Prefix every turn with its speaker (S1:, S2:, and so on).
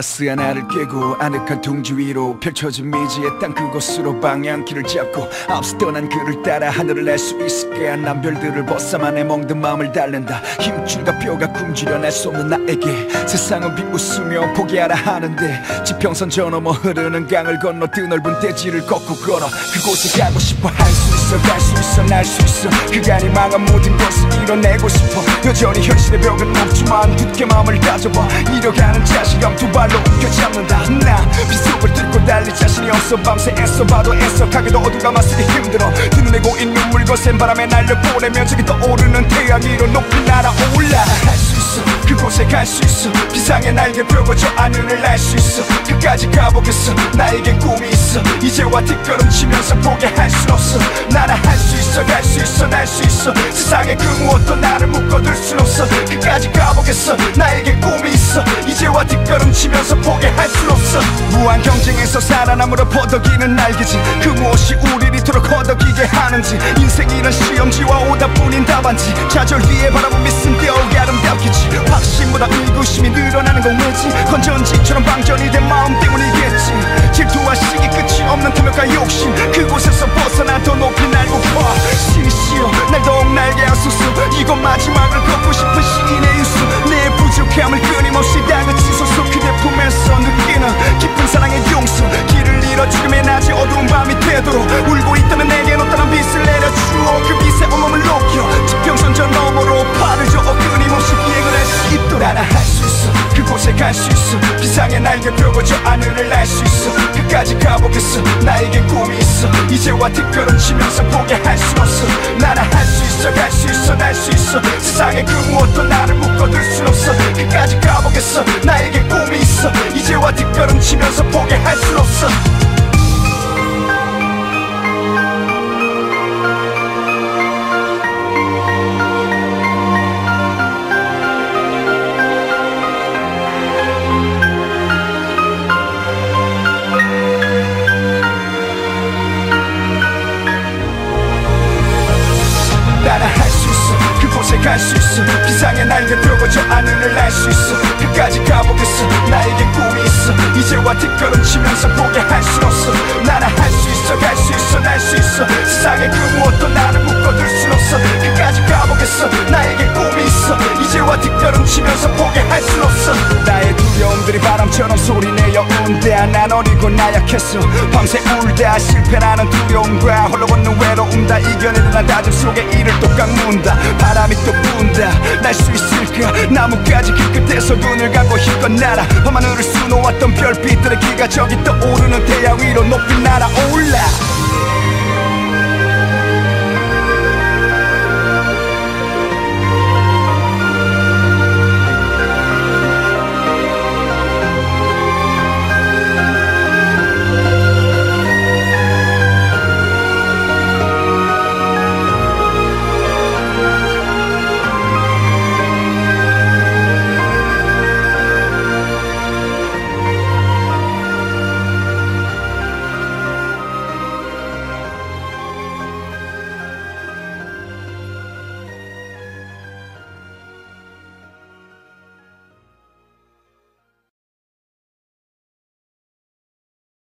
S1: 따스한 하늘 깨고 아늑한 둥지 위로 펼쳐진 미지의 땅 그곳으로 방향키를 잡고 앞서 떠난 그를 따라 하늘을 날 수 있을까. 난 별들을 벗어만해 멍든 마음을 달랜다. 힘줄과 뼈가 굶주려 수 없는 나에게 세상은 비웃으며 포기하라 하는데 지평선 저 넘어 흐르는 강을 건너 드넓은 대지를 걷고 걸어 그곳에 가고 싶어. 할 수 있어 갈 수 있어 날 수 있어 그간이 망한 모든 것을 이뤄내고 싶어. 여전히 현실의 벽은 높지만 굳게 마음을 다져봐. 이뤄가는 자신감 두 발로 움켜잡는다. 나 빗속을 뚫고 달릴 자신이 없어. 밤새 애써봐도 애써가기도 어두가 맞서기 힘들어. 두 눈에 고인 눈물 거센 바람에 날려보내면 저기 떠오르는 태양 위로 높이 날아올라. 할 수 있어 그곳에 갈 수 있어 비상의 날개 펴고 저 하늘을 날 수 있어. 끝까지 가보겠어 나에겐 꿈이 있어. 이제와 뒷걸음치면서 포기할 순 없어. 나는 할 수 있어 갈 수 있어 날 수 있어 세상의 그 무엇도 나를 묶어둘 순 없어. 끝까지 가보겠어 나에겐 꿈이 있어. 이제와 뒷걸음치면서 포기할 순 없어. 무한 경쟁에서 살아남으로 퍼덕이는 날개지. 그 무엇이 우리를 이토록 허덕이게 하는지. 인생이란 시험지와 오답뿐인 답안지. 좌절 위에 바라본 미씀 더욱 아름답겠지. 확신보다 의구심이 늘어나는 건 왜지. 건전지처럼 방전이 된 마음 때문이겠지. 질투와 시기 끝이 없는 탐욕과 욕심 그곳에서 벗어나 더 높이 날고파. 신이시여 날 더욱 날게 하소서. 이건 마지막을 걷고 싶은 시인의 유수. 내 부족함을 끊임없이 다그치소서. 그대 품에서 느끼는 깊은 사랑의 용서. 길을 잃어 죽음의 낮에 어두운 밤이 되도록 울고 있다면 내게 노따란 빛을 내려주어. 그 빛에 온몸을 녹여 지평선 저 너머로 팔을 저어 끊임없이 비행을 할 수 있도록. 나는 할 수 있어 그곳에 갈 수 있어 비상의 날개 펴고 저 하늘을 날 수 있어. 끝까지 가보겠어 나에겐 꿈이 있어. 이제와 뒷걸음치면서 포기할 순 없어. 나는 할 수 있어 갈 수 있어 날 수 있어 세상의 그 무엇도 나를 묶어둘 순 없어. 끝까지 가보겠어 나에겐 꿈이 있어. 이제와 뒷걸음치면서 포기할 순 없어. 나는 할 수 있어 그곳에 갈 수 있어 비상의 날개 펴고 저 하늘을 날 수 있어. 끝까지 가보겠어 나에겐 꿈이 있어. 이제와 뒷걸음치면서 포기할 순 없어. 나는 할 수 있어 갈 수 있어 날 수 있어 세상의 그 무엇도 나를 묶어둘 순 없어. 끝까지 가보겠어 나에겐 꿈이 있어. 이제와 뒷걸음치면서 포기할 순 없어. 나의 두려움들이 바람처럼 소리내어 온다. 난 어리고 나약했어 밤새 울다. 실패라는 두려움과 홀로 걷는 외로움 다 이겨내는 난 다짐 속에 이를 또 깎는다. 바람이 또 분다. 날 수 있을까. 나뭇가지 그 끝에서 눈을 감고 힘껏 날아. 밤하늘을 수놓았던 별빛들의 기가 저기 떠오르는 태양 위로 높이 날아올라.